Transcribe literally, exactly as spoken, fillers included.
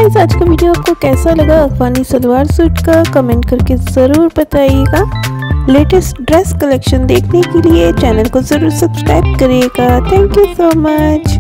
Guys, आज का video आपको कैसा लगा अफगानी सलवार सूट का कमेंट करके ज़रूर बताइएगा। लेटेस्ट ड्रेस कलेक्शन देखने के लिए चैनल को ज़रूर सब्सक्राइब करिएगा। Thank you so much.